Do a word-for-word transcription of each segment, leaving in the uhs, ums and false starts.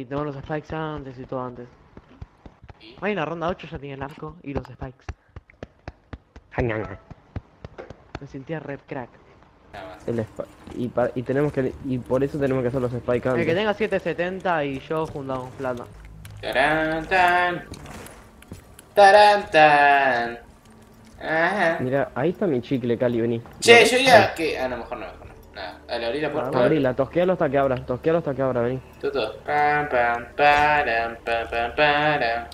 y tengo los spikes antes y todo antes. ¿Y? Hay una ronda ocho, ya tiene el arco y los spikes. Me sentía red crack. Nada más. El spa- y, pa- y tenemos que y por eso tenemos que hacer los spike El que antes. tenga setecientos setenta y yo juntamos plata. Tarán, tan. Tarán, tan. Ajá. Mira, ahí está mi chicle, Cali, vení. Che, ¿Lo yo ves? ya que. Ah, no, mejor no, mejor no. Nada, dale, abrí la puerta. Ahí. Abrila, tosquealo hasta que abra, tosquealo hasta que abra, vení. Todo. Pam, pam, param, pam, pam, param.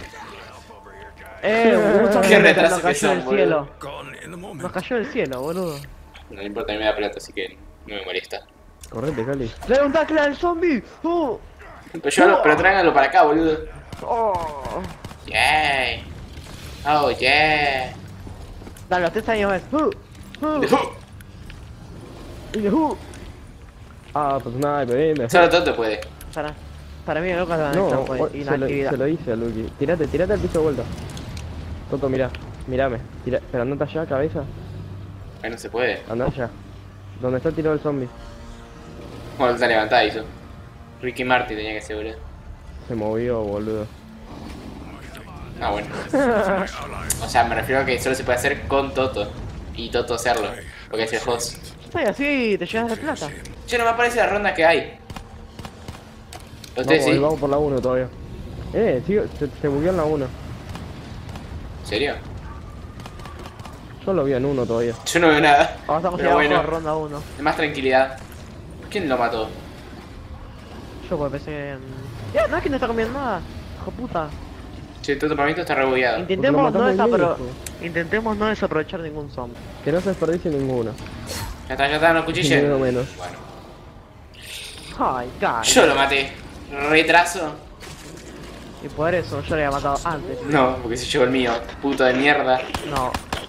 Eh, un zombie Qué nos retraso que cayó son, del cielo. Gone in the moment. Nos cayó del cielo, boludo. No le importa, a mí me da plata, así que no me molesta. Correte, Cali. ¡Le da un tackle al zombie! ¡Oh! Pero llévalo, pero tráiganlo para acá, boludo. ¡Oh! Yeah. Oh, yeah. Dale, los tres años más. ¡Uh! ¡Uh! Y de ¡uh! Ah, pues nada, bebé. Solo Toto puede. Para, para mí, loco, la No, no, o- se, lo, inactividad. se lo hice a Lucky. Tirate, tirate al piso de vuelta. Toto, mirá, mirame. Tira, pero andate allá, cabeza. Ahí no se puede. Andá allá. Donde está tirado el zombie. Bueno, está levantada hizo. Ricky Martin tenía que ser, boludo. Se movió, boludo. Ah, bueno. O sea, me refiero a que solo se puede hacer con Toto. Y Toto hacerlo. Porque es el host. Sí, así te llevas de plata. Che, no me aparece la ronda que hay. ¿Ustedes Vamos, sí? vamos por la uno todavía. Eh, sigo, se, se bugueó en la uno. ¿En serio? Yo lo vi en uno todavía. Yo no veo nada. Ahora estamos Pero llegando bueno. a ronda uno. De más tranquilidad. ¿Quién lo mató? Yo porque pensé en... Ya, no es que no está comiendo nada. Hijo puta. Che, Toto para mí esto está rebugueado. Intentemos no, matamos desapro... ahí, Intentemos no desaprovechar ningún zombie. Que no se desperdicie ninguno. Ya está, ya está, no Ni cuchillen. uno menos. Bueno. Ay, God. Yo lo maté. Retraso. Y por eso yo le había matado antes. No, porque se llevó el mío. Puto de mierda. No.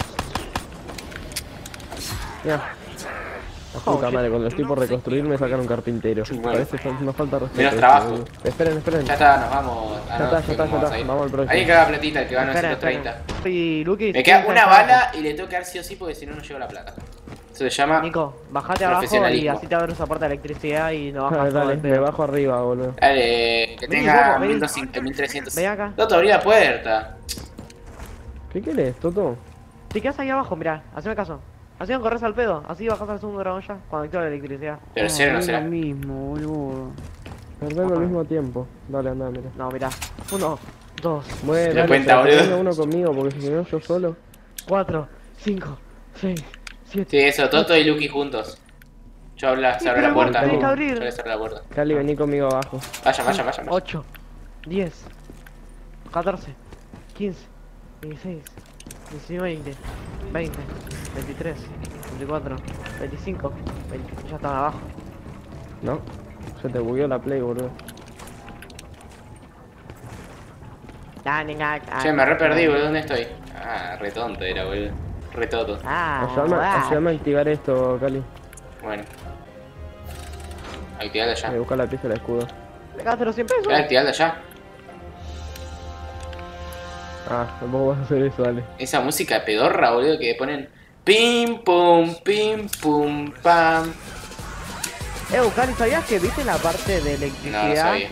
Ya. La puta Oh, madre, cuando estoy por reconstruir me sacan un carpintero. Bueno. Parece que nos falta respeto. Menos esto, trabajo. boludo. Esperen, esperen. Ya está, nos vamos. Ah, Ya no, está, ya está, ya vamos está. a ir. Vamos al próximo. Alguien que haga platita, el que gana Espera, ciento espera. treinta. Y Lucky, Me queda ¿quién una está bala abajo? y le tengo que dar sí o sí porque si no, no llevo la plata. Eso se llama. Nico, bajate abajo y Profesionalismo. así te abre esa puerta de electricidad y no Ah, bajas todo dale, el me pedo. bajo arriba, boludo. Dale, que Vení, tenga loco, vení. mil doscientos, mil trescientos. Ven acá. Toto, abrí la puerta. ¿Qué querés, Toto? Te quedas ahí abajo, mirá, haceme caso. Así no corres al pedo, así bajas al segundo dragón ya, cuando activa la electricidad. Pero cero no es será. lo mismo, boludo. Perdemos al mismo tiempo. Dale, anda, mira. No, mirá. Uno, dos, Bueno, da dale, cuenta, pero que boludo. venga uno conmigo, porque si no yo solo. cuatro, cinco, seis, siete. Sí, eso, Toto y Lucky juntos. Yo habla, se Sí, abre la pero vos puerta. tenés que abrir. Yo les abro la puerta. Cali, vení conmigo abajo. Vayan, vayan, vayan. vayan. ocho, diez, catorce, quince, dieciséis, diecinueve, veinte, veinte, veintitrés, veinticuatro, veinticinco, veinte. Ya están abajo. ¿No? Se te bugueó la play, boludo. Che, me re perdí, boludo. ¿Dónde estoy? Ah, re tonto era, boludo. Re toto. Ah, Ayúdame, ah. ayúdame a activar esto, Cali. Bueno. Activarla Me ya. busca la pieza del escudo. Le gasté los cien pesos. Voy a activarla ya. Ah, vos vas a hacer eso, dale. Esa música pedorra, boludo, que ponen. Pim pum, pim pum, pam. Eh, Bucari, ¿sabías que viste la parte de No, electricidad? no sabía.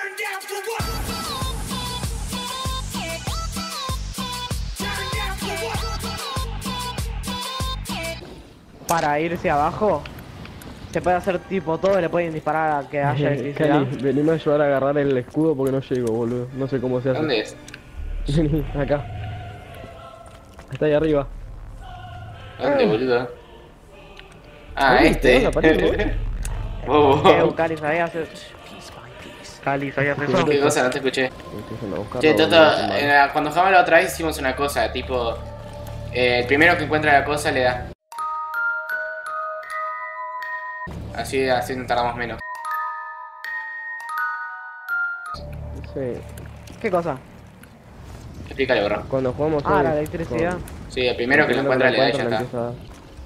Para irse abajo, se puede hacer tipo todo y le pueden disparar a que haya electricidad. Cali, venime a ayudar a agarrar el escudo porque no llego, boludo. No sé cómo se hace. ¿Dónde es? Vení, acá. Está ahí arriba. ¿Dónde, boludo? Ah, Uy, este. te vas a parir, Bobo. Eh, Bucari, ¿sabías eso? Cali, ¿sabías eso? ¿Qué cosa? No te escuché. Empiezan a buscar Che, dónde, Toto, dónde. en la- cuando jugamos la otra vez hicimos una cosa, tipo. eh, el primero que encuentra la cosa le da. Así, así no tardamos menos. Sí. ¿Qué cosa? Explícale, bro. Cuando jugamos Ah, hoy, la electricidad. con- Sí, el primero que lo primero encuentra le da y ya encuentra, está. le empieza a dar.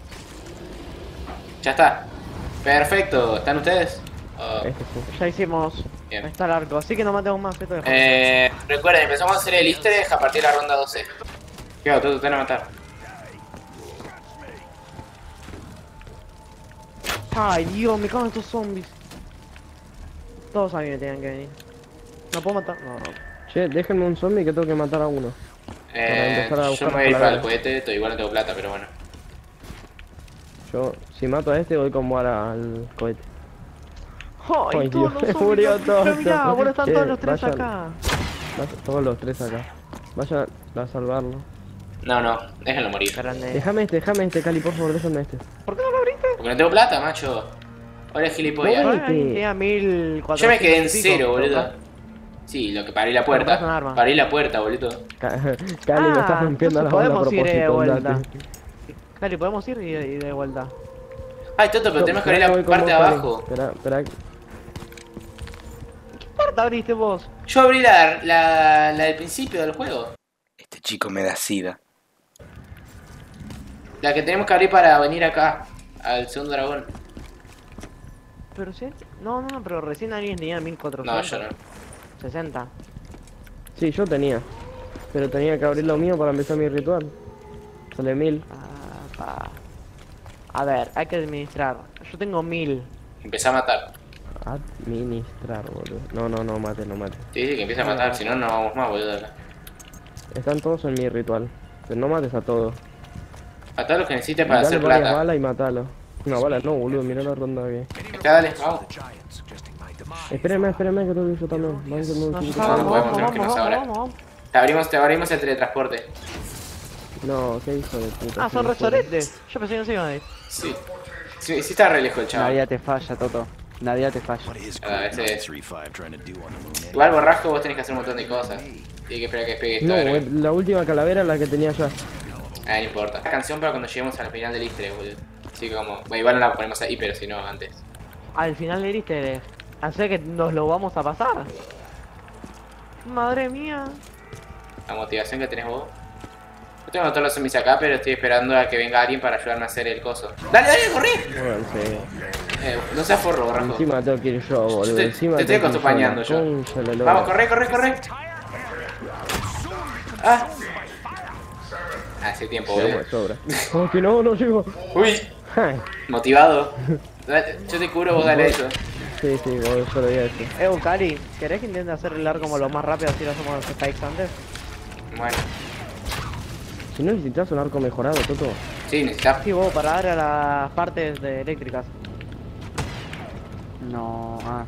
Ya está. Perfecto. ¿Están ustedes? Oh, Este sí. Ya hicimos. bien. Está el arco, así que no matemos más. Esto de Eh, recuerden, empezamos a hacer el easter egg a partir de la ronda doce. ¿Qué hago? Toto, te van a matar. Ay, Dios, me cago en estos zombies. Todos a mí me tenían que venir. No puedo matar. No. Che, déjenme un zombie que tengo que matar a uno. Eh, empezar a yo buscar me voy a ir para el calaveras. cohete, to- igual no tengo plata, pero bueno. Yo, si mato a este, voy con Moara al cohete. ¡Ay, Ay, todos Dios, los murió zombies! todo. Pero mirá, boludo, están Che, todos los tres vayan. acá. Vaya- todos los tres acá. Vayan a salvarlo. No, no, déjenlo morir. Grande. Déjame este, déjame este, Cali, por favor, déjame este. ¿Por qué no lo abriste? Porque no tengo plata, macho. Ahora es gilipollas. No, Ay, Vete. tenía mil Yo cuatrocientos me quedé en y pico, cero, pero boludo. acá- Sí, lo que paré la compras un puerta. arma. Paré la puerta, boludo. Ca- Cali, me Ah, estás rompiendo la entonces bola a podemos ir de propósito, vuelta. andate. Cali, podemos ir y de, y de vuelta. Ay, Toto, pero No, tenemos que esperá abrir voy la con parte de vos, Cali. abajo. Espera, espera. ¿Qué parte abriste vos? Yo abrí la, la, la del principio del juego. Este chico me da sida. La que tenemos que abrir para venir acá. Al segundo dragón. Pero sí. No, no, no, pero recién alguien tenía mil No, cuatrocientos. yo no. sesenta. Sí, yo tenía. Pero tenía que abrir lo mío para empezar mi ritual. Sale mil. Ah, pa. A ver, hay que administrar. Yo tengo mil. Empecé a matar. Administrar, boludo. No, no, no mate, no mate. Sí, sí, que empiece a matar, si no, no vamos más, boludo. acá. Están todos en mi ritual. Pero no mates a todos. A todos los que necesites para Dale hacer varias plata. balas y matalo. Una bala no, boludo, mirá la ronda que. Está, dale, vamos. Espérenme, espérenme que tengo que yo también. Vamos, que no, No, sí, ya sí, no vamos, sí. podemos, vamos, tenemos que irnos vamos, ahora. vamos, vamos. Te abrimos, te abrimos el teletransporte. No, qué hijo de puta. Ah, sí, son sí. restoretes. Yo pensé que no se iban a ir. Sí. Sí, sí está re lejos el chaval. Nadie te falla, Toto. Nadie te falla. Ah, ese es. Igual borrasco vos tenés que hacer un montón de cosas. Tienes que esperar que despegue esto. No, a ver. eh, la última calavera es la que tenía ya. Ah, no importa. La canción para cuando lleguemos al final del Istre, boludo. Así como. Bueno, igual no la ponemos ahí, pero si no, antes. Al final le diste. Así que nos lo vamos a pasar. Madre mía. La motivación que tenés vos. Yo tengo todos los zombies acá, pero estoy esperando a que venga alguien para ayudarme a hacer el coso. ¡Dale, dale, corrí! Bueno, sí. Eh, no seas forro, borrajo. Encima tengo que ir yo, boludo. te- Encima te estoy tengo que ir acompañando la yo. concha de la Vamos, lora. corre, corre, corre. Ah. Hace tiempo, boludo. Llegamos de sobra. Como que no, no llego. Uy, Ay, motivado. Dale, yo te cubro, vos dale eso. sí, sí, boludo, yo lo voy a decir. Eh, Cali, ¿querés que intente hacer el arco como lo más rápido así lo hacemos los spikes antes? Bueno, Si no necesitas un arco mejorado, Toto. sí, necesitas. Sí, vos, para dar a las partes de eléctricas. No, ah.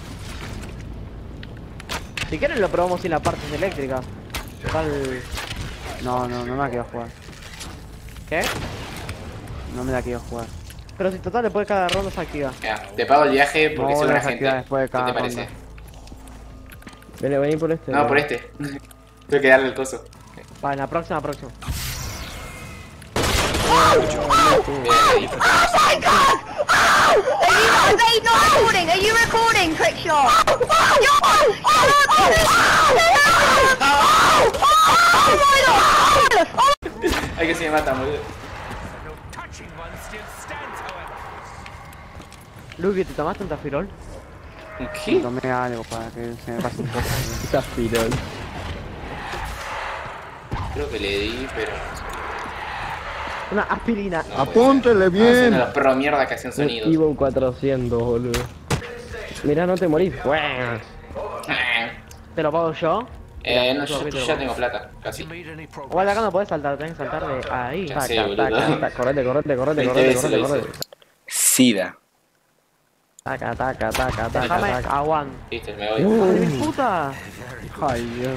Si quieren lo probamos sin las partes eléctricas. Total... No, no, no me la quiero jugar. ¿Qué? No me la quiero jugar. Pero si total después de cada ronda se activa. Mira, te pago el viaje porque No, soy buena las gente. actividades después de ¿Qué cada te parece? ronda. Vení, vení por este. No, por este. Tengo que darle el coso. Va, en la próxima, próxima. Bien, ahí. Are they not recording? Are you recording, Crickshaw? Hay que se me matan, boludo. Luke, ¿te tomaste un tafirol? ¿Qué? Tomé algo para que se me pase un poco. Está firol. Creo que le di, pero. Una aspirina. No, Apúntele bien. Los perros mierda que hacen Un sonidos. Evo cuatrocientos, boludo. Mirá, no te morís. Buah. ¿Te lo pago yo? Eh, no, Mira, yo, poquito. yo ya tengo plata, casi. Igual de acá no podés saltar, tenés que saltar de ahí. Ya sé, Taca, boludo. taca, taca. Correte, correte, correte, veinte correte, veces lo correte, hice. correte. Sida. Taca, taca, taca, taca, Déjame taca. aguant. Listo, me voy. Uh. ¡Ay, mi puta! Ay, Dios.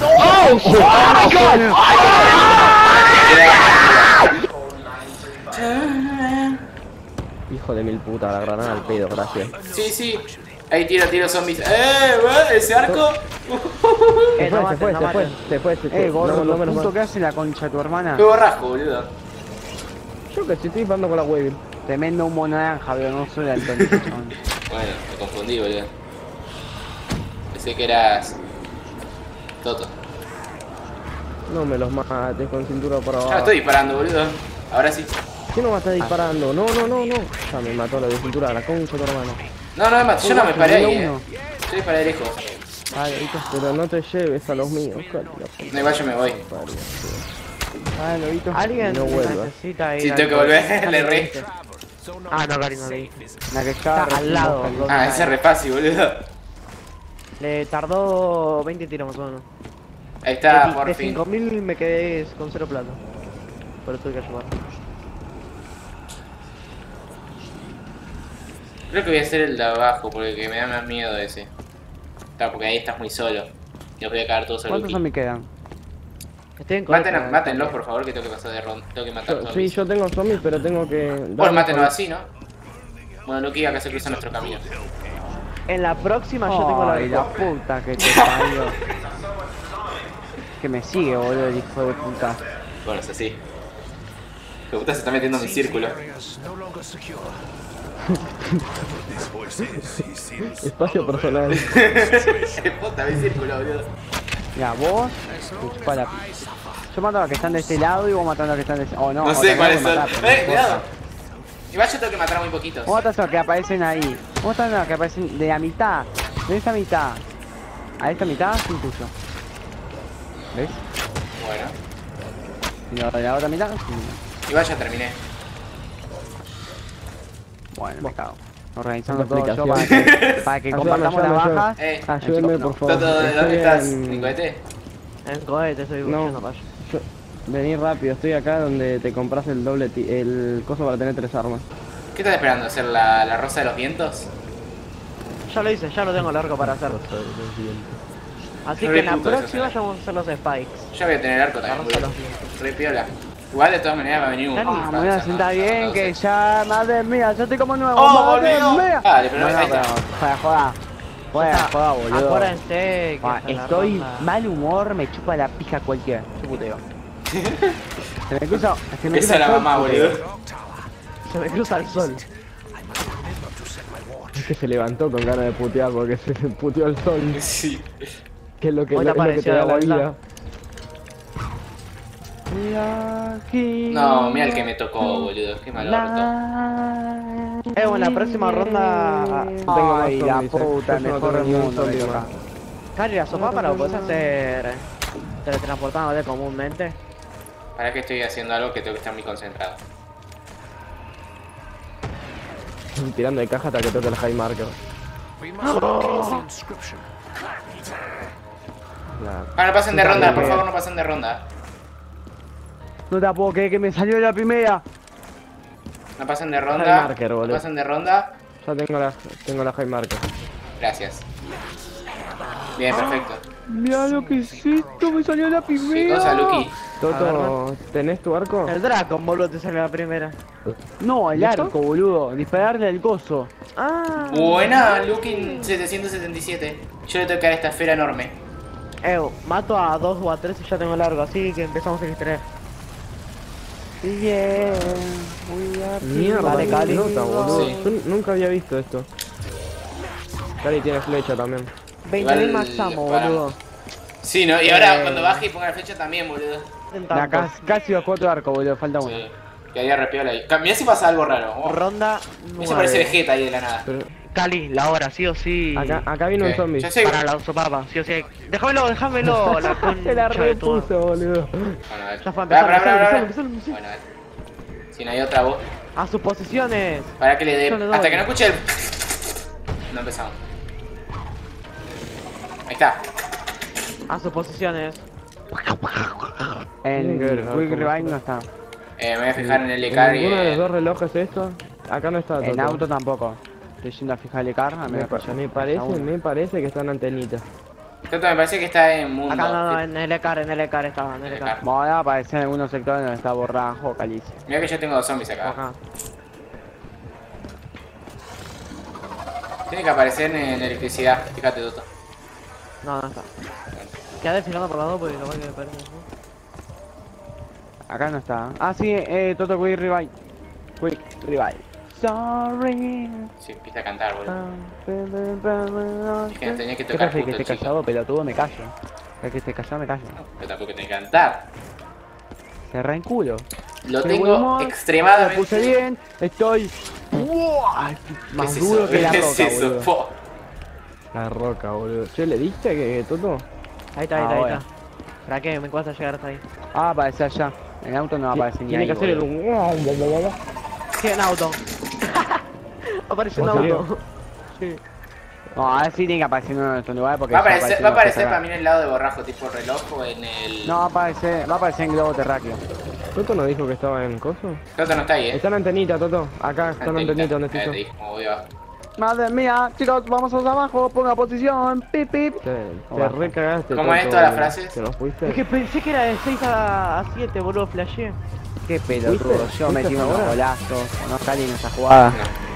Hijo de mil puta, la granada al pedo, gracias. Sí, sí. Ahí tiro, tiro zombies. ¡Eh, wey! ¿Ese arco? Se Eh, fue, no se maten, fue, no se fue, maten. se fue, se fue. Eh, gordo, No, no, lo menos puto mal. que hace la concha de tu hermana. ¡Qué borrasco, boludo! Yo que sí estoy jugando con la Wavy. Tremendo humo naranja, pero no soy daltónico, chabón. Bueno, me confundí, boludo. Pensé que eras. Toto. No me los mates con cintura por Ya abajo. no estoy disparando, boludo. Ahora sí. ¿Quién no va a estar disparando? No, no, no, no. Ya me mató la de cintura, la concha de tu hermano. No, no me mato. Yo no me paré ahí, eh. uno. Yo disparé de lejos. Dale, Vito. Pero no te lleves a los míos, calla, No, igual yo me voy. parió. Dale, Vito. Alguien No vuelvas. necesita ir. Sí, al tengo que coche. volver, le re. Ah, no, Cari, no leí. La que está Está al lado. recién donde Ah, cae. ese es re fácil, boludo. Le tardó veinte tiros más o menos. Ahí está, de, por de fin. cinco mil me quedé con cero plata. Pero tuve que ayudar. Creo que voy a hacer el de abajo porque me da más miedo ese. Claro, porque ahí estás muy solo. Yo voy a caer todos a ¿Cuántos Lucky. zombies quedan? Estoy en Maten, contra, mátenlos, eh. por favor, que tengo que pasar de ronda. Tengo que matar Yo- sí, zombies. yo tengo zombies, pero tengo que... Bueno, darle mátenlos con- así, ¿no? Bueno, Lucky acá se cruza nuestro camino. En la próxima yo tengo la Ay, la puta que te parió. Que me sigue, boludo, el hijo de puta. Bueno, es así. Que puta se está metiendo en mi círculo. Espacio personal. Puta, mi círculo, boludo. Mira, vos, te chupa la pi- Yo mato a los que están de este lado y vos matando a los que están de este. Oh, no, No o sé también cuáles hay son. que matar, pero no Eh, cuidado. importa. Igual yo tengo que matar a muy poquitos. Vos matás a los que aparecen ahí. Vos matás a los que aparecen de la mitad. De esta mitad. A esta mitad, sin tuyo. ¿Ves? Bueno. Y lo de la otra mitad, sin tuyo. Igual ya terminé. Bueno, me cago. Organizando Otra todo yo para explicación. que, para que Ayúdame, compartamos las ayúdame, bajas. Eh, Ayúdenme, por favor. Toto, ¿dónde Estoy estás? en- ¿En cohete? En cohete estoy No, buscando para allá. yo- vení rápido, estoy acá donde te compras el doble ti- el coso para tener tres armas. ¿Qué estás esperando? ¿Hacer la, la rosa de los vientos? Ya lo hice, ya lo tengo largo para hacer. Así Re que en la puto eso, próxima ¿sabes? ya vamos a hacer los spikes. Yo voy a tener arco también, Rosa de boludo. los vientos. Re piola. Igual de todas maneras va a venir un... Dani, Ah, me voy a sentar bien, que ya, madre mía, yo estoy como nuevo, ¡Oh, madre volvió! mía. Dale, pero no, ahí no, está. pero, joda, joda. Joda, joda, boludo. Acuérdense que Ah, hasta la estoy ronda- mal humor, me chupa la pija cualquiera. Qué puteo. Se me cruza, se me Esa cruza es la el sol, mamá, puteo. boludo. Se me cruza el sol. Es que se levantó con ganas de putear porque se puteó el sol, Sí. que es lo que, Hoy es te lo que te apareció da de la vuelta. vida. Y aquí No, mira el que me tocó, boludo. Qué mal orto. la- Eh, bueno, la próxima ronda. Tengo más Ay, la zombies, eh. puta, Yo no mejor tengo del ni un mundo. zombie me toca. más. Cari, la sopa para lo puedes hacer teletransportándote comúnmente. Para que estoy haciendo algo que tengo que estar muy concentrado. Tirando de caja hasta que toque el high marker. La- Ah, no pasen de ronda, por favor, no pasen de ronda. No te la puedo creer que me salió la primera. No pasen de High ronda. marker, No boludo. pasen de ronda. Ya tengo la, tengo la high marker. Gracias. Bien, perfecto. Mira lo que es esto, me salió la ¿Qué primera. cosa, Lucky? Toto, ¿tenés tu arco? El Dracon, boludo, te salió la primera. No, el ¿Listo? arco, boludo. Dispararle al coso. Ah. Buena, Lucky setecientos setenta y siete. Yo le tengo que dar esta esfera enorme. Eh, mato a dos o a tres y ya tengo largo, así que empezamos a extraer. Bien, muy bien. Mierda, Vale, qué Cali. nota, boludo. Sí. Yo nunca había visto esto. Cali tiene flecha también. veinte mil Igual, max ammo, para. boludo. Sí, ¿no? Y ahora Eh. cuando baje y ponga la flecha también, boludo. La casi, casi los cuatro arcos, boludo. Falta uno. Sí. Quedaría re piola ahí. Ca- Mirá si pasa algo raro. Oh. Ronda Mirá si aparece nueve. Vegeta ahí de la nada. Pero Cali, la hora, sí o sí. acá, acá vino Ok. un zombie. Ya sé. Para la sopapa, sí o sí. Déjamelo, déjamelo. La Se la concha de tu- repuso, boludo. Bueno, a ver. Ya fue, Pará, empezalo, pará, pará, pará. empezalo, empezalo, Bueno, a ver. Si no hay otra voz. A sus posiciones. Para que le dé. Yo le doy. Hasta que no escuche el. No empezamos. Ahí está. A sus posiciones. En Tiene que ver, Quick ¿no? ¿Cómo Revive está? no está. Eh, me voy a fijar en el ¿En Lecari. ninguno de los dos relojes esto? Acá no está En Toto. auto tampoco. Estoy yendo a fijar el car. A Me, menos pa- que ya- me ya parece, uno. me parece que están antenitas. Toto me parece que está en mundo. Acá no, no, en el ECAR, en el ECAR estaba, en el ECAR. Bueno, va a aparecer en algunos sectores donde está borrajo, calice. Mira que yo tengo dos zombies acá. Acá. Tiene que aparecer en electricidad. Fíjate, Toto. No, no está. Queda desfilando por los dos porque lo que me parece. Acá no está. Ah, sí, eh, Toto Quick Revive. Quick Revive. Sorry. Sí, empieza a cantar, boludo. Es que no tenía que ¿Qué tocar pasa? Que justo el esté chico. callado, pelotudo, me callo. El que esté callado, me callo. Pero tampoco tenía que cantar. Se en culo. Lo Qué tengo buen humor, Me extremadamente. puse bien, estoy. ¡Uah! ¿Qué Más es duro eso? que la ¿Qué roca, es eso? boludo. Po. La roca, boludo. Che, ¿le diste que Toto? Ahí está, ahí Ah, está, ahí bueno. está. ¿Para qué? Me cuesta llegar hasta ahí. Ah, aparece allá. En auto no aparece ni Tiene ahí, que hacer el... boludo. Sí, en auto. Aparece un ¿Cómo salió? auto. Sí. No, a ver si tiene que aparecer en uno de estos lugares porque Va a ya aparecer, apareció va a en los aparecer acá. para mí en el lado de borrajo, tipo reloj o en el... No, va a aparecer, va a aparecer en globo terráqueo. ¿Toto no dijo que estaba en coso? Toto no está ahí, eh. Está en antenita, Toto. Acá está en antenita, ¿dónde Eh, te estoy yo? dije como voy abajo. Madre mía, chicos, vamos hacia abajo, ponga posición, pip pip. Te, Oh, te baja. recagaste, ¿Cómo es Toto, todas las frases? ¿Que nos fuiste? Es que pensé que era de seis a siete, boludo, flashé. Qué pelotudo, ¿Fuiste? yo ¿Fuiste metí unos ahora? golazos, no salí en esa jugada. No.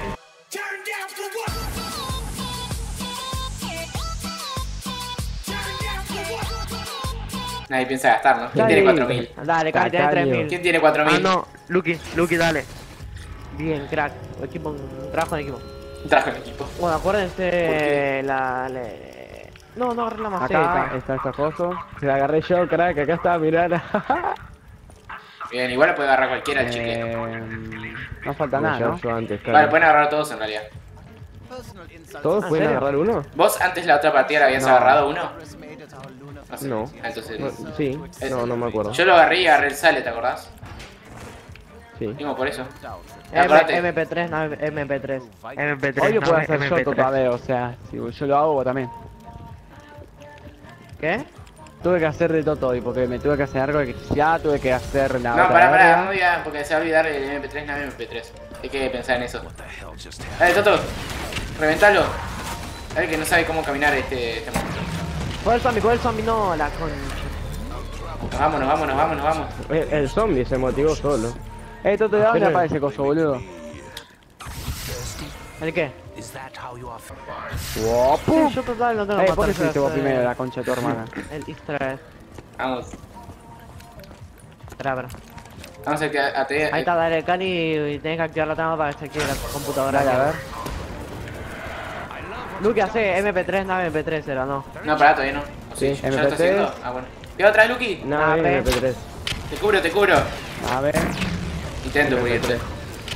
Nadie piensa gastar, ¿no? ¿Quién Dale. tiene cuatro mil? Dale, Cali, tenés Tacaño. tres mil. ¿Quién tiene cuatro mil? Ah, no, Lucky, Lucky, dale. Bien, crack. Equipo, trabajo en equipo. Trajo el equipo. Bueno, acuérdense qué? la... le- No, no, agarré la Acá maceta. está esa cosa. La agarré yo, crack, acá está, mirá. Bien, igual lo puede agarrar cualquiera el chicle. Eh, no falta Como nada, ya ¿no? yo antes, Vale, claro. pueden agarrar todos en realidad. ¿Todos ¿En pueden serio? agarrar uno? ¿Vos antes la otra partida la habías No. agarrado uno? No sé. No. Ah, entonces... No, sí, Es- no, no me acuerdo. Yo lo agarré y agarré el sale, ¿te acordás? Sí. Mismo por eso. M- Acordate. M P tres, no, M P tres. M P tres, Hoy lo no, puedo hacer M P yo tres. todavía, o sea, si yo lo hago vos también. ¿Qué? Tuve que hacer de todo hoy porque me tuve que hacer algo de electricidad, tuve que hacer la No, otra pará, pará, verga. no digas, porque se va a olvidar el M P tres, no M P tres. Hay que pensar en eso. Dale, Toto, reventalo. Dale que no sabe cómo caminar este, este monstruo. Fue el zombie, fue el zombie, no, la concha. Nos vamos, nos vamos, nos vamos, nos vamos. El, el zombie se motivó solo. Eh, Toto, ¿de dónde Pero- aparece coso, boludo? ¿El qué? Wow, Sí, yo total no tengo Eh, que ¿por qué matar, fuiste vos pero, primero, eh, la concha de tu hermana? El easter egg. Vamos. Espera, espera. Vamos a, que- a, te- Ahí está, dale, Cali, y tenés que activar la trama para que se active la computadora. Dale, a ver. Luke hace M P tres, nave M P tres era, ¿no? No, pará, todavía no. ¿O sí? Sí, ¿Ya lo M P tres. está haciendo? Ah, bueno. ¿Qué otra vez, Lucky? No, Ah, M ve. P tres. Te cubro, te cubro. A ver. Intento M P cubrirte. tres.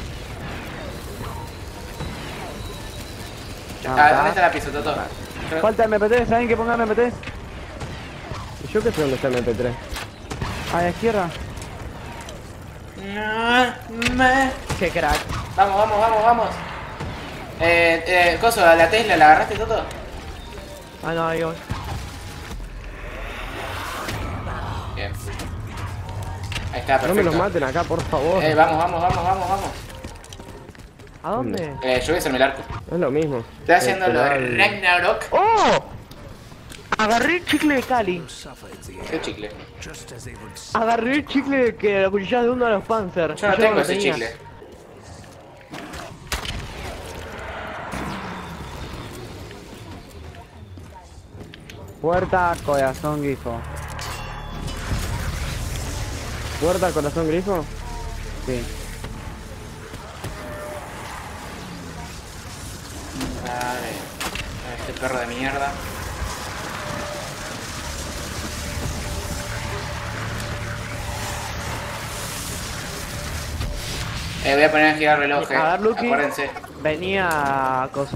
Ah, ¿dónde está la pieza, Toto? Creo- Falta M P tres, ¿saben que ponga M P tres? ¿Y yo qué sé dónde está el M P tres? A la izquierda. No, me- Qué crack. Vamos, vamos, vamos, vamos. Eh, eh, coso, a la Tesla, ¿la agarraste, Toto? Ah, no, ahí voy. Bien. Ahí está, No me perfecto. los maten acá, por favor. Eh, vamos, vamos, vamos, vamos, vamos. ¿A dónde? Eh, yo voy a hacerme el arco. Es lo mismo. Estoy haciendo Eh, lo de te da el- Ragnarok. ¡Oh! Agarré el chicle de Cali. ¿Qué chicle? Agarré el chicle que la cuchilla de uno de los Panzer. Yo no Y tengo lo ese tenía. chicle. Puerta, corazón, grifo. ¿Puerta, corazón, grifo? Sí. Ay, este perro de mierda. Eh, voy a poner a girar el reloj, eh. A ver, Lucky. Acuérdense. Venía a coso.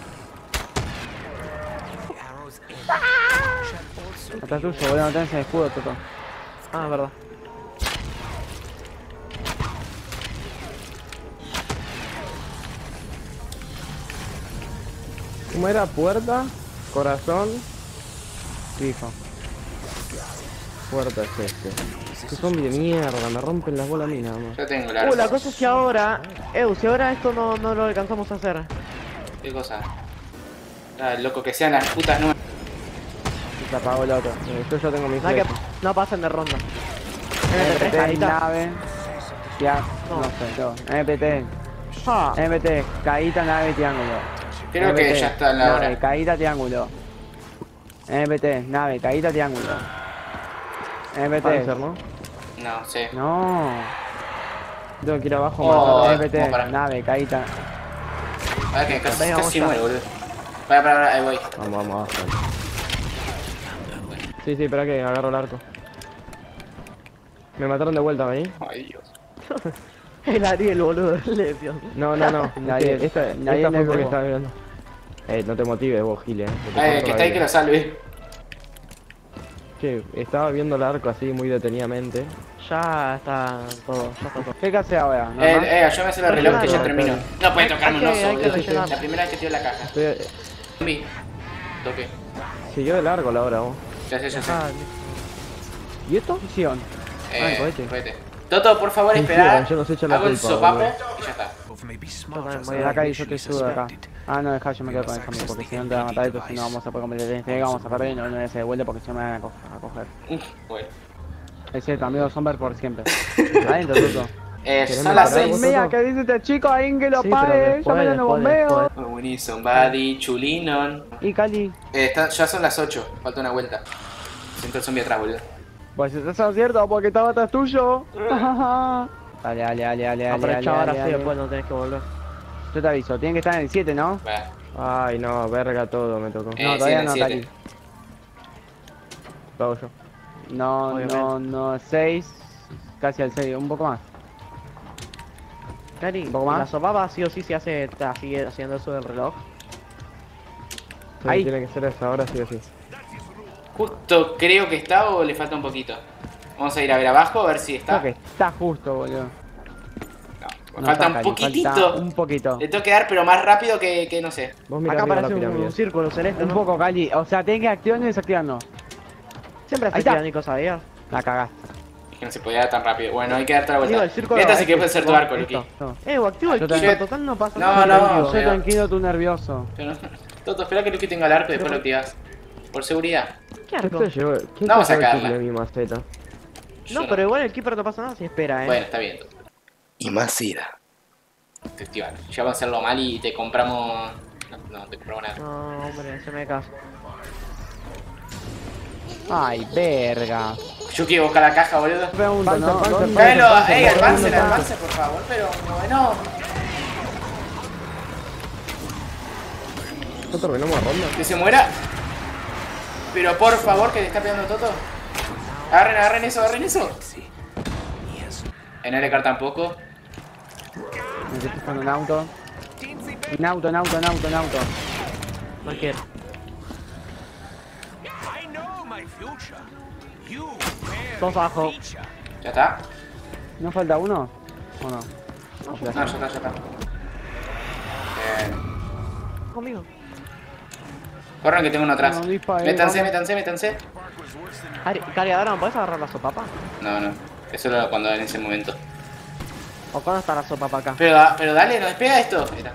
Atrás tuyo, boludo, no tenés el escudo, Toto. Ah, verdad. ¿Cómo era? Puerta, corazón, Grifo. puerta es este. Qué zombie de mierda, me rompen las bolas a mí nada más. Yo tengo la Uh, la arco. cosa es que ahora... Eh, si ahora esto no, no lo alcanzamos a hacer. ¿Qué cosa? Ah, loco, que sean las putas nuevas. Y se apagó el otro. Eh, yo ya tengo mis No, hay que, flechas. no pasen de ronda. M P M P tres, T, carita. nave. Ya, No. no sé, yo. M P T. Ah, M P T, caída, nave, triángulo. Creo M P T, que ya está en la nave, hora. caída, triángulo. M P T, nave, caída, triángulo. M P T. Panzer, ¿no? No, sé. No. Tengo que ir abajo a Oh, matar. M P T, ¿cómo para? nave, caída. Ah, que casi, Venga, casi vamos muero, boludo. Para, para, para, ahí voy. Vamos, vamos, abajo. Sí, sí, espera que agarro el arco. Me mataron de vuelta, ¿vení? Ay, Dios. el Ariel, boludo. Le dio. No, no, no. Nadie- Este- esta nadie esta me fue porque veo. estaba mirando. Eh, no te motives vos, Gile. Eh. que te Ay, corto el que la está ahí que vida. lo salve. Che, estaba viendo el arco así muy detenidamente. Ya está todo, ya está todo. ¿Qué que hace ahora? ¿No Eh, más? eh, yo me hace el reloj que ya Rellenalo. termino. No puede tocarme un Hay que- oso, hay que boludo. rellenar. La primera vez que tiro la caja. Estoy, Zombie. Toque. Siguió de largo la hora, vos. Ya sé, ya sé. Ah, ¿Y esto? Misión. Ah, el Eh, cohete. cohete. Toto, por favor, Sí, espera. sí, yo no sé echar la Hago el culpa, sopapo boludo. y ya está. Voy acá y yo te ayudo acá. Ah, no, deja, yo me quedo con el zombie porque si no te van a matar esto, si no vamos a poder completar el este, vamos a perder y no no se devuelve porque si no me van a, co a coger. Bueno. Es cierto, amigo Somber por siempre. Adentro, Tuto. Eh, ¿Querés son las mejorar, seis. vos? Mira, ¿qué dice este chico? Ahí que lo Sí, pero pague, después, llamen a los después, bombeos. después. We need somebody, chulinon. Y Cali, Eh, está- ya son las ocho, falta una vuelta. Siento el zombie atrás, boludo. pues eso es cierto porque estaba atrás tuyo. Dale, dale, dale, dale, dale, Aprovecha dale, ahora dale, sí, dale. después no tenés que volver. Yo te aviso, tienen que estar en el siete, ¿no? Va. Ay, no, verga todo me tocó. Eh, No, sí, todavía en el no, siete. Cali. Lo hago yo. No, Obviamente. no, no, seis, casi al seis, un poco más. Cari, ¿Un poco más? la sopapa sí o sí se hace, está, sigue haciendo eso del reloj. Sí, Ahí. tiene que ser a esa hora, sí o sí. Justo creo que está o le falta un poquito. Vamos a ir a ver abajo a ver si está. Creo que está justo, boludo. No, No falta está, un Cali, poquitito. falta un poquito. Le tengo que dar, pero más rápido que, que no sé. Vos mirá Acá arriba la parece un, pirámide. un círculo celeste, Un ¿no? poco, Cali. O sea, tenés que activarlo y desactivarlo. Siempre Ahí se está. activa, Nico, ¿sabías? La cagaste. Es que no se podía dar tan rápido. Bueno, hay que darte la vuelta. Digo, el círculo... Esta sí que este, puede ser tu oh, arco, Luki. listo. No. Eh, o activo el Yo kit, también. total no pasa No, nada. no, tranquilo. yo- Yo tranquilo, tú nervioso. Pero no- Toto, espera que Luki tenga el arco y después lo activas. Por seguridad. ¿Qué ¿Quién arco? se llevó? ¿Quién Vamos se a llevó el sacarla. triple de mi maceta? Yo No, pero igual el keeper no pasa nada si espera, eh. Bueno, está bien, Toto. Y más sida. Efectivamente. Ya vamos a hacerlo mal y te compramos... No, no te compramos nada. No, hombre, se me caso. Ay, verga. Yo quiero buscar la caja, boludo. Pregunto, Panzer, ¿no? Panzer, ¿Dónde- Panzer. Bueno, Panzer, ey, Panzer, avance, Panzer. avance, por favor, pero bueno. ¿No terminamos la ronda? Que se muera. Pero por favor, que le está pegando Toto. Agarren, agarren eso, agarren eso. En L K tampoco. Necesito buscando un auto. Un auto, un auto, un auto, un auto. Cualquiera. Dos abajo. ¿Ya está? ¿No falta uno? ¿O no? No, ya está, ya está. Bien. Conmigo. Corran que tengo uno atrás. No, dispare, Métanse, vamos. métanse, métanse. Cari, Cari, ahora no puedes agarrar la sopapa. No, no. Eso era cuando en ese momento. ¿O cuándo está la sopapa acá? Pero, da- pero dale, no despega esto. Ahí está.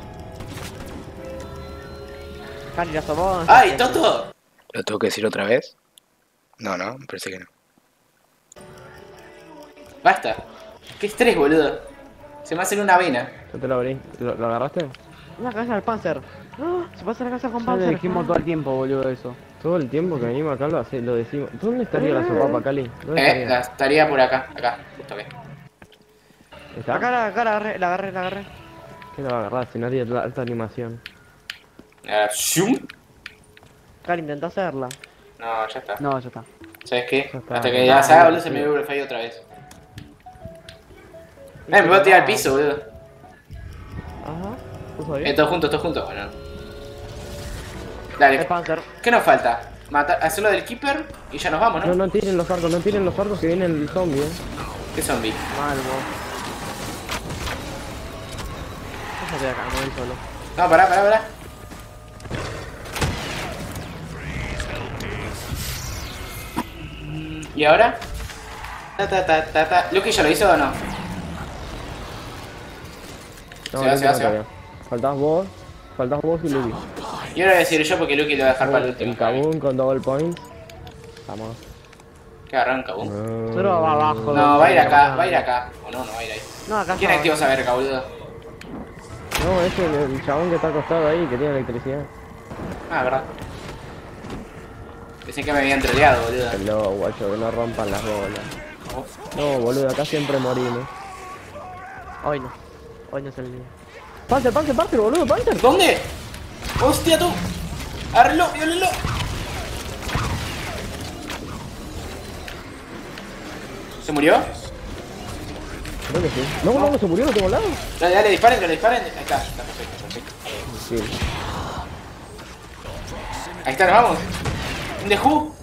Cari, la sopapa. ¿dónde está? ¡Ay, Toto! ¿Lo tengo que decir otra vez? No, no, me parece que no. Basta. Qué estrés, boludo. Se me hace una vena. Yo te lo abrí. ¿Lo, lo agarraste? Una cabeza del Panzer. ¡Ah! Se pasa la casa con Ya Panzer. le dijimos todo el tiempo, boludo, eso. Todo el tiempo que venimos acá lo, hace- lo decimos. ¿Dónde estaría la sopapa, Cali? ¿Dónde Eh, estaría? la estaría por acá, acá. Justo acá. ¿Está? Acá, la, acá la agarré, la agarré, la agarré. ¿Qué la va a agarrar? Si nadie la alta animación. Ah, shum. Cari, intentá hacerla. No, ya está. No, ya está. ¿Sabes qué? Ya está. Hasta que ya se haga, boludo, se me vuelve el fallo otra vez. Eh, me voy a tirar al piso, boludo. Ajá. ¿Puso Eh, bien? todos juntos, todos juntos. Bueno. Dale, El Panzer. ¿qué nos falta? Matar, hacerlo del Keeper y ya nos vamos, No, ¿no? no tiren los arcos, no tiren los arcos que viene el zombie, eh. ¿Qué zombie? Mal, vos. No se acá, no voy solo. No, pará, pará, pará. ¿Y ahora? Ta ta ta ta ta. ¿Lucky ya lo hizo o no? No, Se va, no se va, tiran se va. todavía. Faltás vos, faltás vos y Lucky. Y ahora voy a decir yo porque Lucky lo voy a dejar para el último. El Kabum con double points. Vamos. ¿Qué arranca, vos? No, Solo va abajo. No, va a ir acá, va a ir acá. O no, no va a ir ahí. No, acá ¿Quién está. activó esa verga, boludo? No, es el, el chabón que está acostado ahí, que tiene electricidad. Ah, verdad. Pensé que me habían troleado, boludo. No, guacho, que no rompan las bolas. No, boludo, acá siempre morimos. Hoy no. Hoy no es el día. Panzer, Panzer, Panzer, boludo, Panzer. ¿Dónde? ¡Hostia, tú! ¡Agárrenlo! ¡Violenlo! ¿Se murió? Creo que sí. No, no, no, se murió, lo tengo al lado. Dale, dale, disparen, que lo disparen. Ahí está, está perfecto, perfecto. Sí. Ahí está, nos vamos. ¿Un The Who?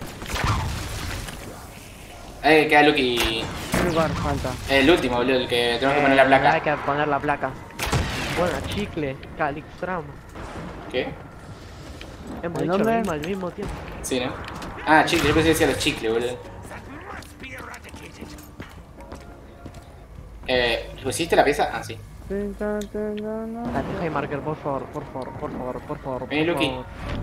Eh, queda Lucky. ¿Qué lugar falta? El último, boludo, el que tenemos que poner la placa. Hay que poner la placa. Bueno, chicle, Calixtrama. ¿Qué? Hemos ¿En dicho lo dónde? mismo al mismo tiempo. Sí, ¿no? Ah, chicle, yo pensé que decía los chicles, boludo. Eh, ¿pusiste la pieza? Ah, sí. La deja y marker, por favor, por favor, por favor, por favor. Vení, por Lucky. favor.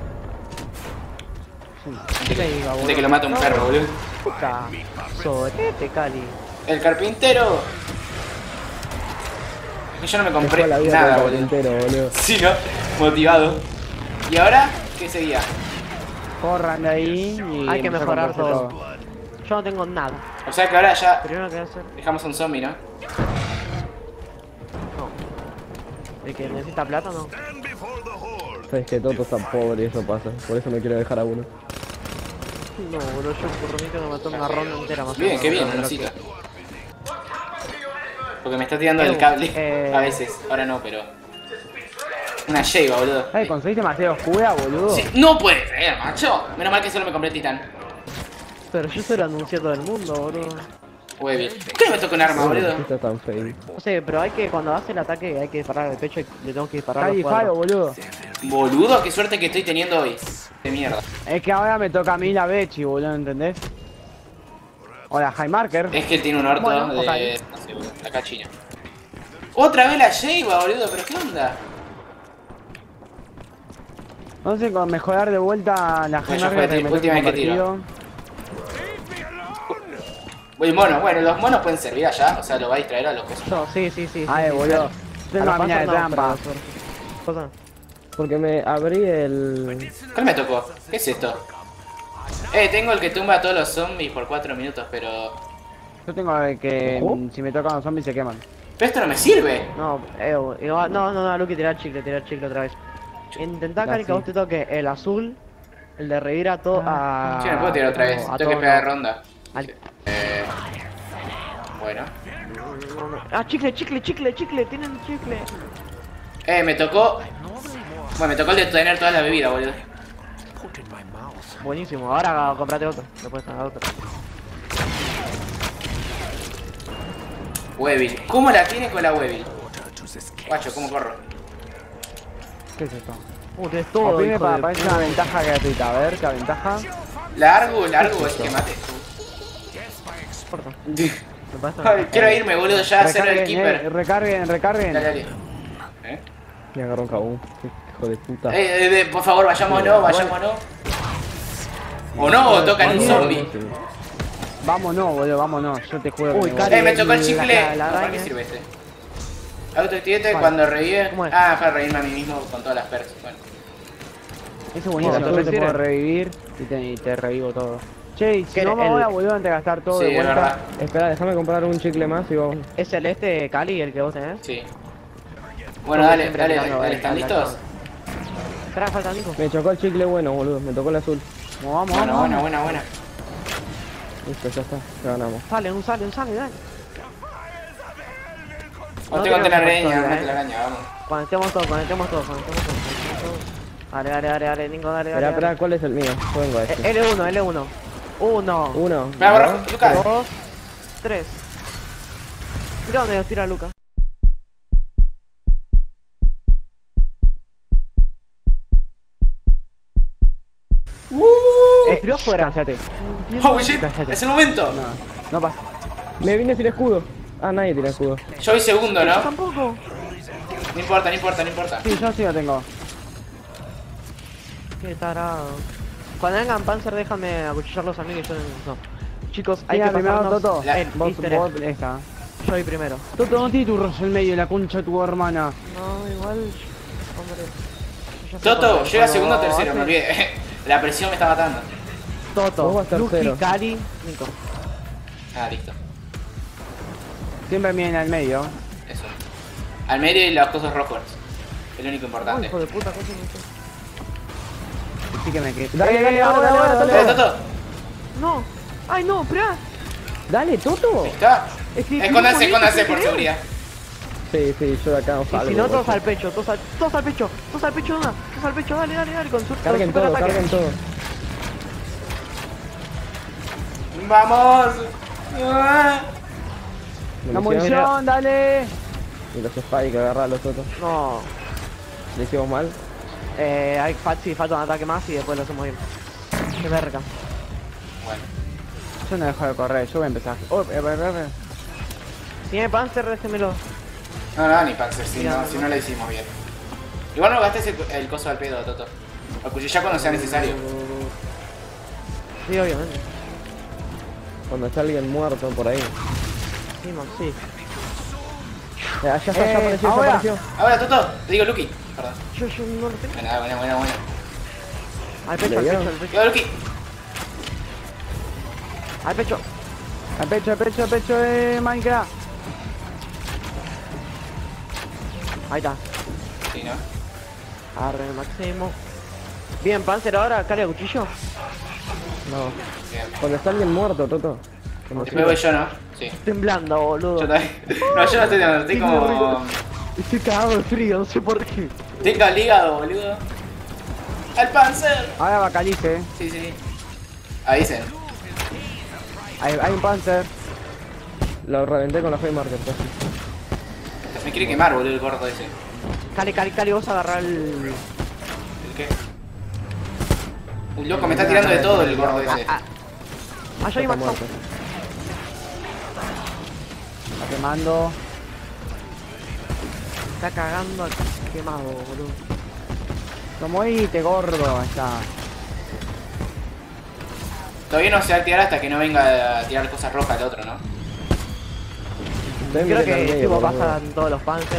Antes te que, diga, antes boludo. que lo mate un perro, boludo. Puta. Sorete, Cali. El carpintero. Es que yo no me compré Dejó la vida nada, del boludo. carpintero, boludo. Sí, ¿no? Motivado. ¿Y ahora qué seguía? Corran de ahí y... Hay que empezar a mejorar comprarse todo. Yo no tengo nada. O sea que ahora ya Primero que voy a hacer. dejamos un zombie, ¿no? No. El que necesita plata, no. Sabes que Toto está pobre y eso pasa. Por eso no quiero dejar a uno. No, boludo, yo por mí que me mató una ronda entera más. Bien, qué bien, Rosita. Porque me está tirando el Eh, cable eh. a veces. Ahora no, pero... Una Sheiva, boludo. Ay, conseguiste demasiado oscura, boludo. Sí, no puede ser, macho. Menos mal que solo me compré el titán. Pero yo se lo anuncié a todo el mundo, boludo. Huevi. ¿Por qué no me toca un arma, boludo? Está tan feo. No sé, pero hay que, cuando hace el ataque, hay que disparar al pecho y le tengo que disparar a Cali los Faro, cuadros. boludo. Boludo, qué suerte que estoy teniendo hoy. De mierda. Es que ahora me toca a mí la Bechi, boludo, ¿entendés? Hola, High Marker. Es que él tiene un orto Bueno, de... ok. No sé, boludo. Acá China. Otra vez la Sheiva, boludo. ¿Pero qué onda? No sé, con mejorar de vuelta la High Bueno, ya Marker fue, que me última toca vez que tiro. partido. Uy, mono. Bueno, los monos pueden servir allá. O sea, lo va a distraer a los cosas. No, sí, sí, sí. Ay, sí, sí, boludo. claro. Tengo A una los mina de pasos no, trampa. pero a los- Cosa. Porque me abrí el... ¿Cuál me tocó? ¿Qué es esto? Eh, tengo el que tumba a todos los zombies por cuatro minutos, pero... Yo tengo el que ¿Ojo? mm, si me tocan los zombies se queman. Pero esto no me sirve. No, eh, igual- no, no, no, Lucky, tirar chicle, tirar chicle otra vez. Intentá, Cali, que a vos te toque el azul, el de revivir a todo. A... Sí, me puedo tirar otra vez. a Tengo que todo, pegar no. ronda. Al- Eh... Bueno. Ah, chicle, chicle, chicle, chicle, tienen chicle. Eh, me tocó... Bueno, me tocó el de tener toda la bebida, boludo. Buenísimo, ahora comprate otro. Te puedes ganar otro. Weevil. ¿Cómo la tiene con la Weevil? Guacho, ¿cómo corro? ¿Qué es esto? Uh, tenés todo, Oprime hijo para de... parece una ventaja gratuita. A ver, ¿qué ventaja? La Argus, la Argus es que mate. importa. Me pasa. Ay, quiero irme, boludo, ya a hacer el Recarguen, eh, keeper. recarguen, recarguen. Dale, dale. ¿Eh? Me agarró un cabún. Hijo de puta. Eh, eh, eh, por favor, vayámonos, vayámonos. O no, o tocan un zombie. Vámonos, boludo, vámonos. Yo te juego. Uy, que me Cari. Eh, me tocó el La- chicle. la- la ¿Para qué araña. sirve este? Autoactivate ¿Cuál? cuando revive. ¿Cómo es? Ah, para reírme a mí mismo con todas las perks. Bueno. voy. Eso es buenísimo, No, yo te ¿te puedo sirve? revivir y te, y te revivo todo. Che, y si ¿Qué, no me el- voy a boludo antes de gastar todo Sí, de es vuelta. verdad. Espera, déjame comprar un chicle más y vamos. ¿Es el este Cali el que vos tenés? Sí. Bueno, Yo dale, siempre dale, tirando dale, el- ¿están al listos? balcón. Espera, falta Nico. Me chocó el chicle bueno, boludo. Me tocó el azul. Vamos, vamos, Bueno, vamos. buena, buena, buena. Listo, ya está. Ya ganamos. Sale, un sale, un sale, dale. O No tengo tenemos telaraña, factoría, una eh. telaraña, vamos. Conectemos todo, conectemos todo, conectemos todo, conectemos todo. Dale, dale, dale, dale, Nico, dale, Espera, dale. espera, ¿cuál es el mío? Yo vengo a dale. este. Eh, L uno, L uno. Uno, Uno. Espera, borra, dos, Lucas. dos, tres. Mira dónde nos tira Luca. Uh, Estiró fuera. Cállate. oh shit, es el momento. No, no pasa. Me vine sin escudo. Ah, nadie tiene escudo. Yo voy segundo, Yo ¿no? tampoco. No importa, no importa, no importa. Sí, yo sí lo tengo. Qué tarado. Cuando vengan Panzer, déjame acuchillarlos a mí que yo no. Chicos, hay Mira, que primero pasarnos Toto. La- el Vos, easter egg. vos, esta. Yo voy primero. Toto, no tiene tu rostro en medio, la concha de tu hermana. No, igual. Hombre. yo ya sé Toto, cuando- llega cuando segundo o tercero, me hace- olvidé. La presión me está matando. Vos Toto, vas Lucky, tercero. Cali, Nico. Ah, listo. Siempre viene al medio. Eso. Al medio y los cosos rojos. Es lo único Oh, importante. hijo de puta, cosa que Así que me quedé. Dale, dale, ahora, ahora, ahora, ahora, dale. Dale, Toto. No. Ay, no, espera. Dale, Toto. ¿Está? Es que- Escóndanse, ¿qué escóndanse querés? por seguridad. Sí, sí, yo de acá no Y salgo. si no, todos boludo. al pecho, todos al, todos al pecho, todos al pecho, una, todos al pecho, dale, dale, dale, con su Carguen con todo, super ataque. carguen todo. ¡Vamos! Ah. La Munición. munición, dale. Y los spikes, agarrar a los otros. No, Le hicimos mal. Eh, hay, fa- sí, falta un ataque más y después lo hacemos bien. Qué verga. Bueno. Yo no dejo de correr, yo voy a empezar. Oh, eh, eh, eh, eh. Si tiene Panzer, déjemelo. No, no, ni Panzer, si Mira, no, no. si no la hicimos bien. Igual no gastes el, el coso al pedo, Toto. Acuchillá cuando sea necesario. Sí, obviamente. Cuando está alguien muerto por ahí. Sí, man, sí. Eh, allá está, Eh, ya apareció, ya ahora. apareció. Ahora, Toto, te digo Lucky. Perdón. Yo, yo no lo tengo. Buena, buena, buena, buena. Al pecho, ¿Le al pecho, dieron? al pecho. Digo Lucky. Al pecho. Al pecho, al pecho, al pecho de Minecraft. Ahí está. Sí, ¿no? Arre, máximo. Bien, Panzer ahora, carga cuchillo. No. Bien. Cuando está alguien muerto, Toto. Cuando Después voy siga. yo, ¿no? Sí. Temblando, boludo. Yo también. No, yo no estoy temblando, estoy como... Estoy cagado de frío, no sé por qué. Tengo al hígado, boludo. ¡Al Panzer! Ahora va Calice. Sí, sí. Ahí dicen. Hay, hay un Panzer. Lo reventé con la Flame Marker, casi. Me quiere quemar, boludo, el gordo ese. Cali, Cali, Cali, vos agarrá el... ¿El qué? Un loco, me está tirando de todo el gordo ese. Ah, allá hay Está Max. muerto. Está quemando. Está cagando al quemado, boludo. Como te gordo. Ahí está. Todavía no se va a tirar hasta que no venga a tirar cosas rojas el otro, ¿no? Ustedes Creo miren al que medio, tipo por favor. pasan todos los Panzer.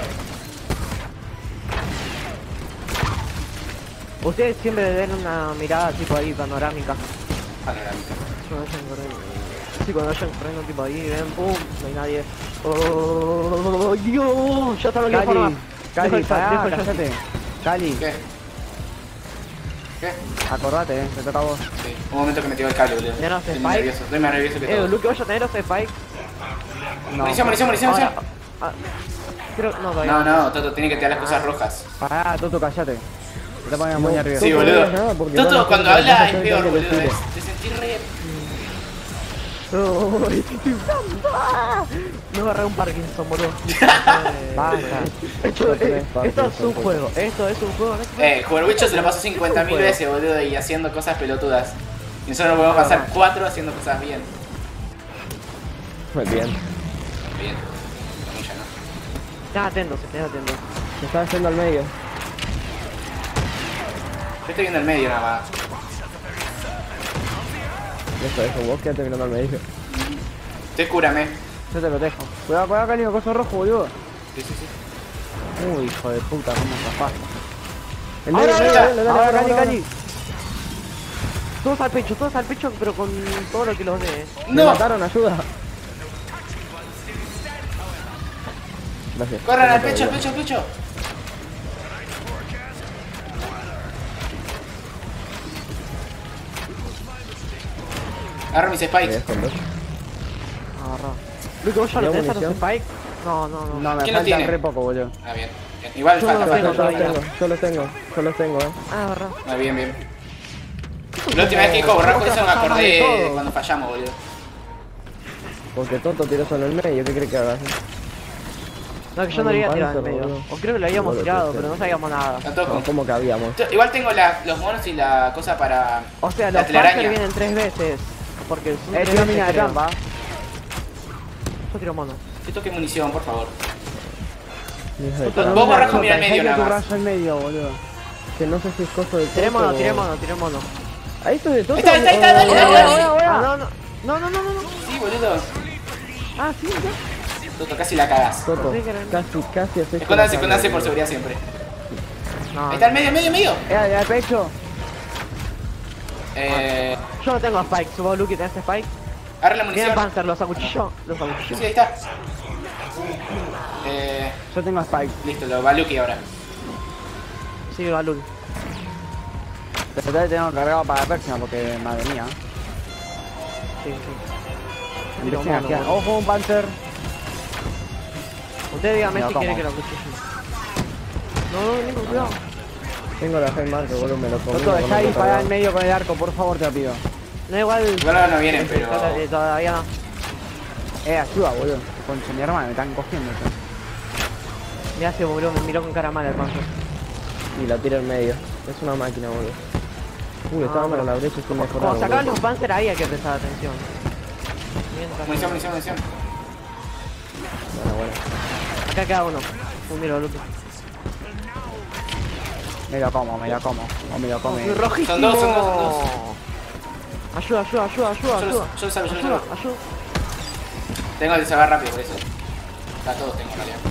Ustedes siempre den una mirada tipo ahí panorámica. Panorámica. Cuando vayan corriendo. Sí, cuando vayan corriendo tipo ahí, ven, pum, no hay nadie. Oh, Dios, ya está lo que Cali. forma. Cali, Dejo el- pará, dejo el- cállate. Cali, ¿Qué? ¿Qué? acordate, eh, te toca a vos. Sí, un momento que me tiró el cable, boludo. Ya no hace Estoy muy spike. nervioso, estoy más nervioso que Eh, todo. Luke, vaya a tener ese spike. No, Munición, munición, munición, Ahora, munición. ah, creo, no, todavía No, no, Toto, tiene que tirar las cosas rojas. pará, Toto, cállate. Te te pones muy No, nervioso. Sí, Toto, boludo. no digas nada, porque van a Toto, hacer cuando que la habla cosa es sea peor, que le boludo. tire. es- Te sentí re... Oh, estoy temblando. Ah, me agarré un Parkinson, boludo. Basta. Esto, No tenés eh, Parkinson, esto es un pues. juego, esto es un juego. ¿no? Eh, Juerbicho se lo pasó cincuenta mil veces, boludo, y haciendo cosas pelotudas. Y nosotros nos podemos pasar cuatro haciendo cosas bien. Muy bien. Bien. Mucha, ¿no? Estás atento, estás atento. Se está yendo al medio. Yo estoy viendo el medio nada más. Eso, eso, vos quédate mirando al medio. Usted cúrame. Yo te lo dejo. Cuidado, cuidado, Cali, coso rojo, boludo. Sí, sí, sí. Uy, hijo de puta, cómo zafaste. El medio, Ahora, el medio, ahora, dale, dale, Ahora, ahora, Cali, ahora. Cali. Todos al pecho, todos al pecho, pero con todo lo que los dé. eh. Me ¡No! mataron, ayuda. Gracias. ¡Corran al pecho, al pecho, al pecho! Agarro mis Me spikes. dejo, ¿no? Agarrá. Luke, ¿vos ya lo ¿Llevo tenés a los munición? spike? No, no, no. No, me ¿Quién lo faltan tiene? re poco, boludo. Ah, bien. bien. Igual Yo no falta, lo Yo, tengo yo falta. los todavía. tengo, yo los tengo, yo los tengo, eh. Ah, agarrá. Ah, bien, bien. La última vez que dijo borrar por eso me acordé de todo. de cuando fallamos, boludo. Porque Toto tiró solo el medio, ¿qué crees que haga? No, que yo no Hay le un iba a tirar en Panzer, medio. boludo. O creo que lo habíamos Boludo, tirado, que pero no sea. sabíamos nada. Están todos No, con- ¿cómo que habíamos? Yo- Igual tengo la- los monos y la cosa para... O sea, la los telaraña. Panzer vienen tres veces. Porque son Eh, tres tiro veces, mina de creo. trampa. Yo tiro mono. Yo toque munición, por favor. Hijo de Vos puta. borrás con mira al Jota, medio deja nada tu más. brazo al medio, boludo. Que no sé si es coso de Tiré Toto mono, o- tiré mono, tiré mono. Ahí estoy de Toto. Ahí está, ahí está, ahí está, dale, o- dale, dale. Ah, no, no. No, no, no, no, no. Sí, boludo. Ah, sí, ya. Toto, casi la cagás. Toto, Sí, que era- casi, casi haces. Escóndanse, que escóndanse la por cague. seguridad siempre. No, Ahí está, el medio, medio, medio. Eh, al pecho. Eh... yo no tengo spike. Subo Luke y tenés spike. Agarra la Tienen munición. Panzer, los acuchillo. Los Sí, acuchillo. ahí está. Eh... Yo tengo spike. Listo, lo va Lucky ahora. Sí, va Luke. Pero te tengo cargado para la próxima porque, madre mía. Sí, sí. Tiro Empiecen a mono, quedar. mono. Ojo, un Panzer. Usted dígame No, si toma. quiere que lo acuchillo. No, no, no, cuidado. Tengo la Flame Marker, boludo, me lo comí. Toto, no deja me ahí lo para cargaba. el medio con el arco, por favor, te lo pido. No, igual. Igual ahora no vienen, pero... Eh, Todavía no. Eh, ayuda, boludo. Concha mi hermana, me están cogiendo. Ya se volvió, me miró con cara mala el Panzer. y la tira en medio. Es una máquina, boludo. Uy, está dando la brecha sin mejorar. Cuando sacan boludo. los Panzer ahí hay que prestar atención. Mientras- Munición, munición, munición. Bueno, bueno. Acá queda uno. Un miro, Luke. Me lo como, me lo como. O me lo come. Soy rojísimo. Son dos, son dos, son dos. Ayuda, ayuda, ayuda, ayuda, Yo lo- ayuda. yo lo salvo, yo lo Ayuda, salvo. ayuda. Tengo que salvar rápido por eso. Está todo tengo en realidad.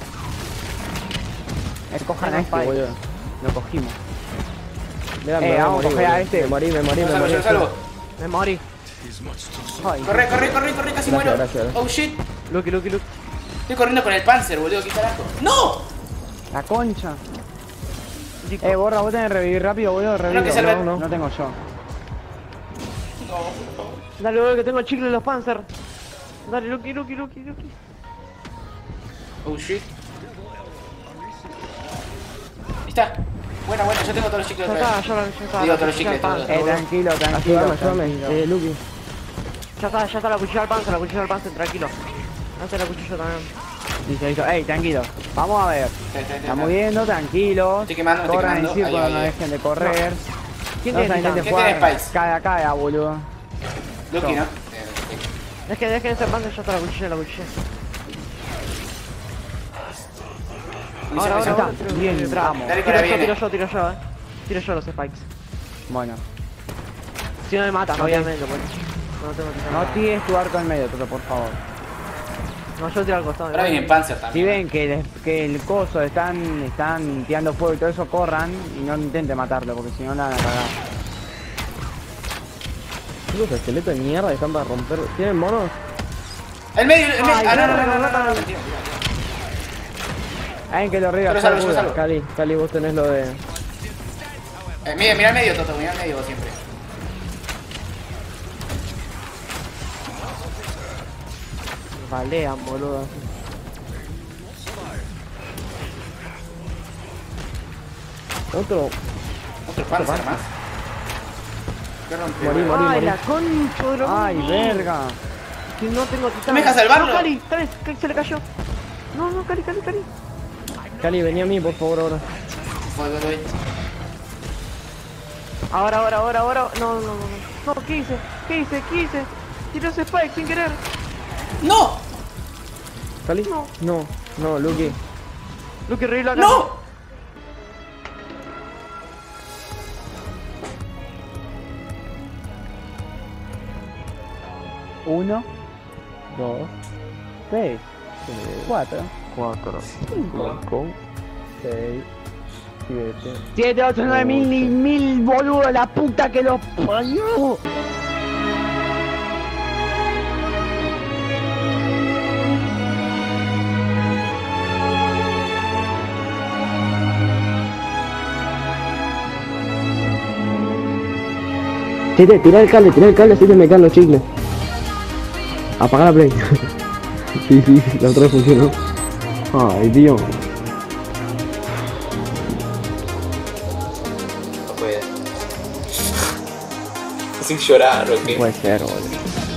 Escojan Tengo a este, spike. boludo. Lo cogimos. Mirá, Eh, me voy a vamos a morir, coger a boludo. este. Me morí, me morí, Yo lo me salvo, morí. yo lo salvo. Me morí. Ay, Corre, corre, corre, corre, casi Gracias, muero. gracias, gracias. Oh shit. Luke, Luke, Luke. Estoy corriendo con el Panzer, boludo, qué carajo. ¡No! la concha. Eh, borra, vos tenés que revivir rápido, boludo. Revivo. que salve- no, no. no tengo yo. No, por favor. Dale, boludo, que tengo el chicle de los Panzer. Dale, Luke, Luke, Luke, Luke. Oh shit. Ahí está. Buena, buena, yo tengo todos los chicles Ya otra está, vez. ya, ya está. Digo, la todos los cuchilla chicles, al todos. Panzer, Eh, boludo. tranquilo, tranquilo. Ayúdame, ayúdame. tranquilo. Eh, Lucky. Ya está, ya está la cuchilla al Panzer, la cuchilla al Panzer, tranquilo. Antes la cuchilla también. Listo, listo. Ey, tranquilo. Vamos a ver. Está, está, está, Estamos está. viendo, tranquilos. Estoy quemando, me estoy Corran en quemando. círculo, Ahí, no ahí, ahí. dejen de correr. ¿Quién No tiene se titán? intenten ¿Quién jugar. tiene Spice? Cada, cada, boludo. Lucky, ¿no? Eh, Es que dejen ese Panzer, ya está la cuchilla, la cuchilla. munición, Ahora, ahora, munición. ahora. está. tiro, Bien, tiro, tiro. vamos. Dale, que Tiro ahora yo, viene. tiro yo, tiro yo, eh. Tiro yo los spikes. Bueno, Si no me matan, Ok. obviamente, pues. No tengo titán. no tires tu arco en medio, Toto, por favor. No, yo tiro al costado. Ahora viene Panzer Si también. ven que el, que el coso están, están tirando fuego y todo eso, corran y no intenten matarlo, porque si no la van a cagar. Los esqueletos de mierda que están para romper. ¿Tienen monos? El medio, el medio. Ay, Ah, no, no, no, no, no, no, no, no, no. mentira. Alguien que lo riega. Yo lo salvo, yo lo salvo. Cali, Cali, vos tenés lo de... Eh, mira, mira el medio, Toto, mira el medio vos siempre. Balean, boludo. Otro. Otro Panzer más. ¿Qué rompió? Morí, morí, Ay, morí. la concha de la Ay, madre. verga. Que no tengo titán. ¿No me dejas salvarlo? No, Cali, Cali, Cali, se le cayó. No, no, Cali, Cali, Cali. Cali, vení a mí, por favor, ahora. Voy, voy, voy. Ahora, ahora, ahora, ahora. No, no, no, no. No, ¿qué hice? ¿Qué hice? ¿Qué hice? Tiró ese spike sin querer. ¡No! ¿Cali? No. No, no, Lucky. Luke, revive acá. ¡No! Uno, Dos, seis, tres, cuatro, cuatro, cinco, seis, siete. siete, ocho, nueve, mil, mil, mil, boludo, la puta que los parió. Tira, tira el cable, tira el cable, así que me caen los chicles. Apaga la play. Sí, sí, la otra vez funcionó. Ay, Dios. No puede. Sin llorar, ¿o qué? Puede ser, boludo.